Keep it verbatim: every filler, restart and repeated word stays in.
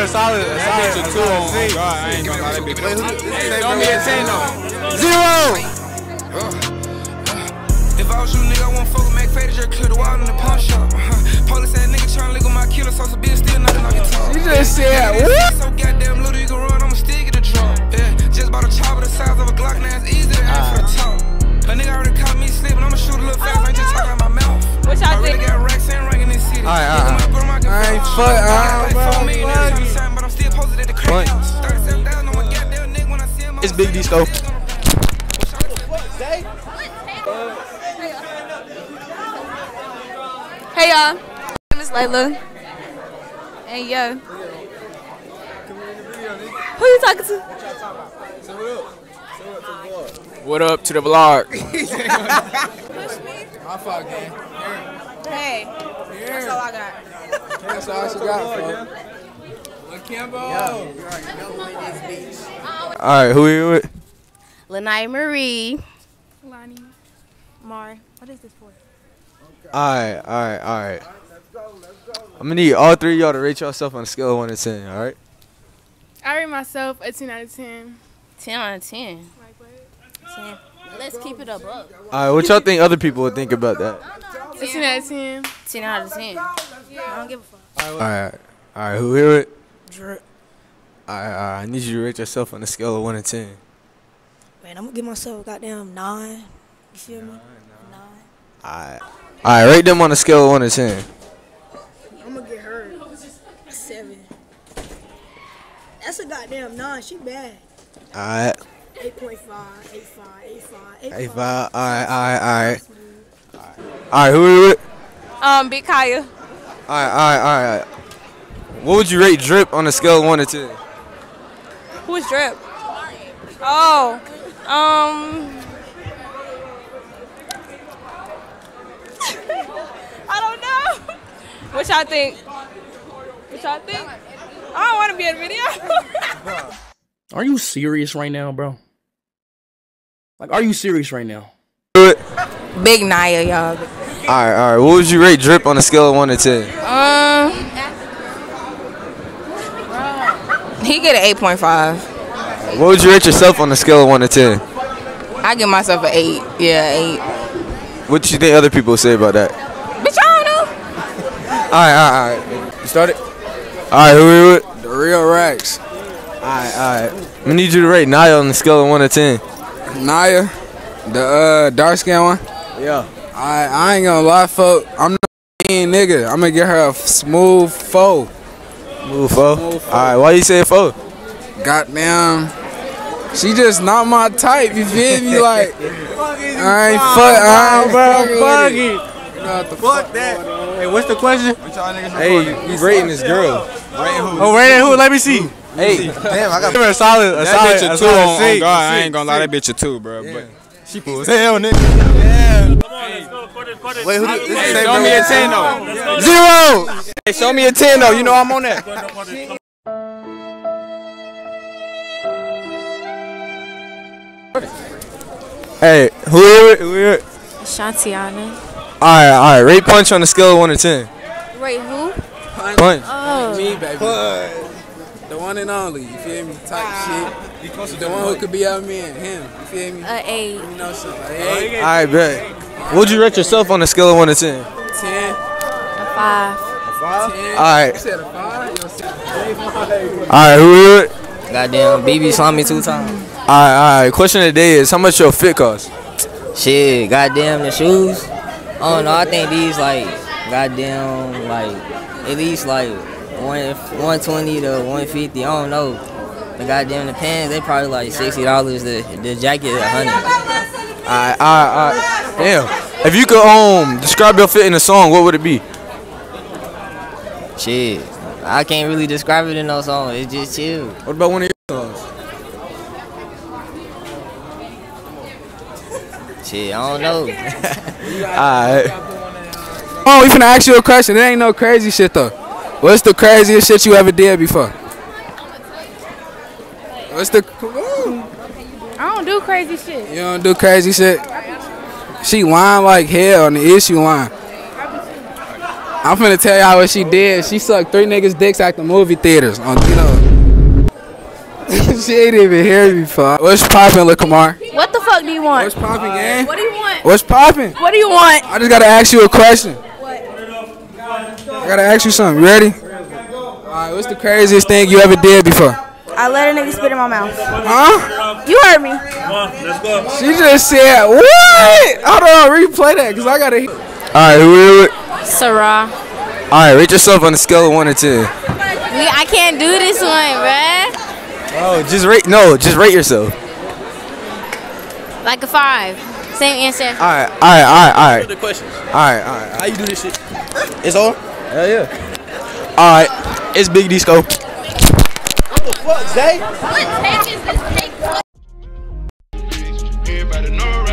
a solid, a solid, a two on God. I ain't gonna lie, that bitch. Throw me a ten though. Zero. If I was you, nigga, I won't fuck with Mac Faded, just clear the wall in the pawn shop. Uh-huh. Police that nigga tryna lick on my killer, so some bitch still knocking off your tongue. You just said what? So goddamn little, you can run, I'ma still get a drop. Yeah, just bought a chopper the size of a Glock, now it's easy to aim for the top. A nigga already caught me sleeping, I'ma shoot a little fast, I ain't just talking out my mouth. What y'all think? I really got racks and rank in this city. Alright, alright. I ain't fuck, I ain't fuck. But I'm still posted at the crib. thirty-seven thousand on my goddamn nigga when I see him. It's Big D Stove. Hey y'all, my name is Layla. And yo. Who you talking to? What up to the vlog? My fault, gang. Hey, that's all I got. That's all she got, bro. Look, Kimbo. Alright, who you with? Lanai Marie. Lonnie. Mar. What is this for? Alright, alright, alright. I'm gonna need all three of y'all to rate yourself on a scale of one to ten, alright? I rate myself a ten out of ten. ten out of ten. Like what? ten. Let's keep it above. Alright, what y'all think other people would think about that? A ten out of ten. ten out of ten. I don't give a fuck. Alright, alright, who here with? Drip. Alright, alright, I need you to rate yourself on a scale of one to ten. Man, I'm gonna give myself a goddamn nine. You feel me? Nine. Alright. Alright, rate them on a scale of one to ten. I'm gonna get her a seven. That's a goddamn nine. She bad. Alright. eight point five, eight point five, eight point five, eight Hey, point five. five. Alright, alright, alright. Alright, who you with? Um, Big Kaya. Alright, alright, alright. What would you rate Drip on a scale of one to ten? Who's Drip? Oh, um, I don't know. What y'all think? What y'all think? I don't want to be in a video. Are you serious right now, bro? Like, are you serious right now? Big Naya, y'all. Alright, alright. What would you rate Drip on a scale of one to ten? Um, he get an eight point five. What would you rate yourself on a scale of one to ten? I give myself an eight. Yeah, eight. What do you think other people say about that? Bitch, I don't know. Alright, alright, alright. You started? Alright, who you with? The real racks. Alright, alright. I'm gonna need you to rate Naya on a scale of one to ten. Naya, the uh, dark skin one. Yeah. I I ain't gonna lie, folk. I'm not a mean nigga. I'm gonna get her a smooth foe. Move four. Move four. Alright, why you say four? Goddamn. She just not my type. You feel me? Like I ain't fuck. I ain't fucking Fuck with it. it. You know what the Fuck that. Hey, what's the question? Hey, you rating this girl. Oh, rating who? Let me see. Hey, damn, I got Give her a solid, a that solid, bitch a a two solid on, on six. God. I ain't gonna lie, that bitch a two, bro. But she cool as hell, nigga. Wait, who? This Hey, is show me a ten though. Zero. Hey, show me a ten though. You know I'm on that. Hey, who here? Who here? Shantiana. All right, all right. Rate Punch on a scale of one to ten. Wait, who? Punch. Oh. Me, baby. The one and only. You feel me? Type shit. The one who could be our man. Him. You feel me? A eight. You know something. Hey, All right, bet. What'd you rate yourself on a scale of one to ten? ten. A five. ten. All right. You said a five? Yo, six. All right, who here? Goddamn, B B slammed me two times. All right, all right. Question of the day is how much your fit cost? Shit, goddamn, the shoes. I don't know. I think these like, goddamn, like at least like one one twenty to one fifty. I don't know. The goddamn the pants, they probably like sixty dollars. The the jacket a hundred. All right, all right, all right. Damn. If you could um describe your fit in a song, what would it be? Shit, I can't really describe it in no song. It's just chill. What about one of your songs? Shit, I don't know. Alright. Oh, we finna ask you a question. It ain't no crazy shit though. What's the craziest shit you ever did before? What's the? I don't do crazy shit. You don't do crazy shit. She whine like hell on the issue line. I'm finna tell y'all what she did. She sucked three niggas' dicks at the movie theaters. On you know. She ain't even hear me, fuck. What's poppin', Lil Kamar? What the fuck do you want? What's poppin', gang? What do you want? What's poppin'? What do you want? I just gotta ask you a question. What? I gotta ask you something. You ready? Alright, what's the craziest thing you ever did before? I let a nigga spit in my mouth. Huh? You heard me. Let's go. She just said, what? Hold on, replay that, because I gotta hear. Alright, who are you? Sarah. Alright, rate yourself on a scale of one to ten. We, I can't do this one, bruh. Oh, just rate. No, just rate yourself. Like a five. Same answer. Alright, alright, alright, alright. The questions. Alright, alright. How you do this shit? It's all? Hell yeah. Alright, it's Big Disco. What the fuck, Zay? What page is this? Everybody know